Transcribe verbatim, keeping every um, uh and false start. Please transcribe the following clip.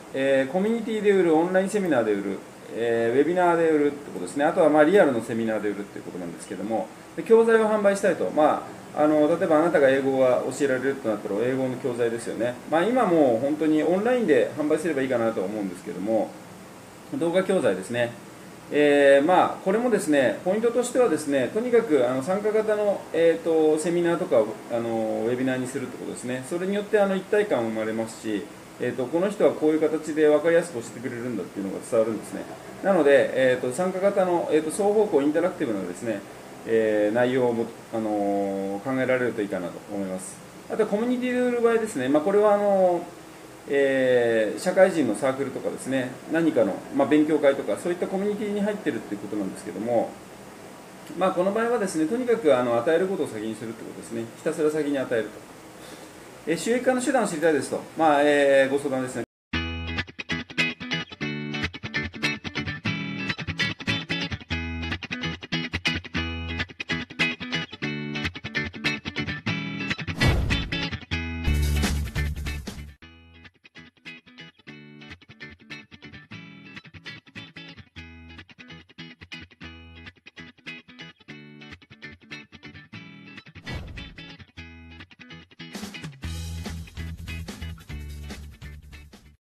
えー、コミュニティで売る、オンラインセミナーで売る、えー、ウェビナーで売るってことですね。あとはまあリアルのセミナーで売るっていうことなんですけども、で教材を販売したいと、まあ、あの例えばあなたが英語が教えられるとなったら英語の教材ですよね。まあ、今もう本当にオンラインで販売すればいいかなと思うんですけども、動画教材ですね。えーまあ、これもですね、ポイントとしてはですね、とにかくあの参加型の、えー、とセミナーとかをあのウェビナーにするということですね。それによってあの一体感生まれますし、えー、とこの人はこういう形で分かりやすく教えてくれるんだっていうのが伝わるんですね。なので、えー、と参加型の、えー、と双方向インタラクティブなですね、えー内容をも、あのー考えられるといいかなと思います。あとはコミュニティで売る場合ですね、まあ、これはあのーえー社会人のサークルとかですね、何かの、まあ、勉強会とかそういったコミュニティに入っているということなんですけども、まあ、この場合はですね、とにかくあの与えることを先にするということですね。ひたすら先に与えると。えー収益化の手段を知りたいですと、まあえーご相談ですね。